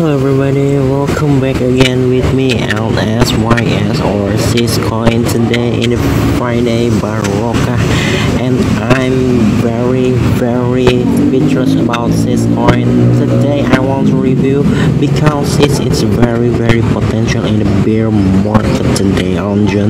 Hello everybody, welcome back again with me LSYS or Syscoin today in the Friday Barocca, and I'm very speechless about Syscoin. Today I want to review because it's very potential in the bear market today on June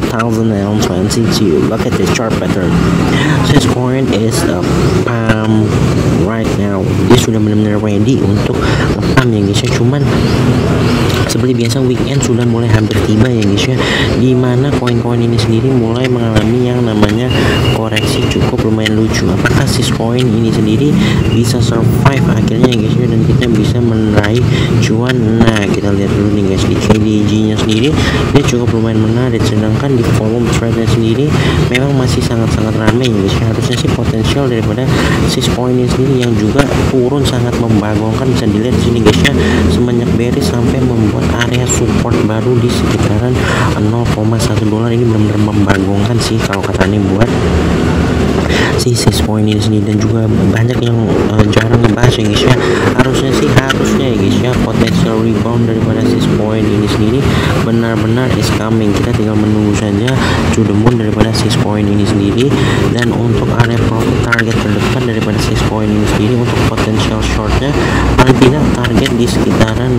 2022. Look at the chart pattern. Syscoin is a pump right now. Dia sudah benar-benar ready untuk pump ya guys ya. Cuman seperti biasa weekend sudah mulai hampir tiba ya guys ya, dimana koin-koin ini sendiri mulai mengalami yang namanya koreksi cukup lumayan lucu. Apakah Syscoin ini sendiri bisa survive akhirnya ya guys ya, dan kita bisa meraih cuan? Nah, kita lihat dulu nih guys, di KDJ nya sendiri dia cukup lumayan menarik, sedangkan di volume trade nya sendiri memang masih sangat ramai ya guys ya. Harusnya sih potensial daripada Syscoin ini sendiri yang juga turun sangat membagongkan, bisa dilihat di sini guys ya, semenjak bearish sampai membuat area support baru di sekitaran 0,1 dolar. Ini benar-benar membagongkan sih kalau kata ini buat si Syscoin ini sendiri, dan juga banyak yang jarang ngebahas ya guys ya. Harusnya ya guys ya, potensial rebound daripada Syscoin ini sendiri benar-benar is coming. Kita tinggal menunggu saja to the moon daripada Syscoin ini sendiri. Dan untuk area profit target terdekat daripada Syscoin ini sendiri untuk potensial shortnya paling tidak target di sekitaran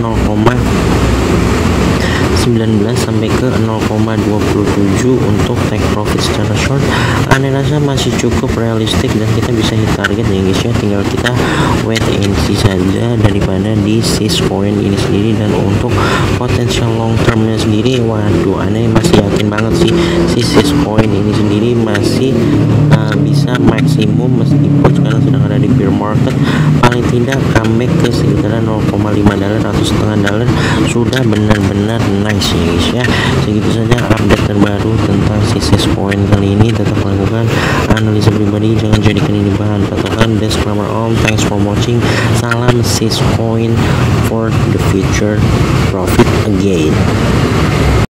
0,19 sampai ke 0,27 untuk take profit secara short. Aneh rasa masih cukup realistik dan kita bisa hit target ya guys ya, tinggal kita wait and see saja daripada di Syscoin ini sendiri. Dan untuk potensial long termnya sendiri, waduh, aneh masih yakin banget sih si Syscoin ini sendiri masih bisa maksimum meskipun sekarang sedang ada di bear market. Paling tidak comeback ke sekitaran 0,5 dolar atau setengah dolar sudah benar-benar nice ya guys ya. Segitu saja update terbaru tentang si Syscoin kali ini. Tetap lakukan analisa pribadi, jangan jadikan ini bahan patokan. Disclaimer on, thanks for watching. Salam Syscoin for the future profit again.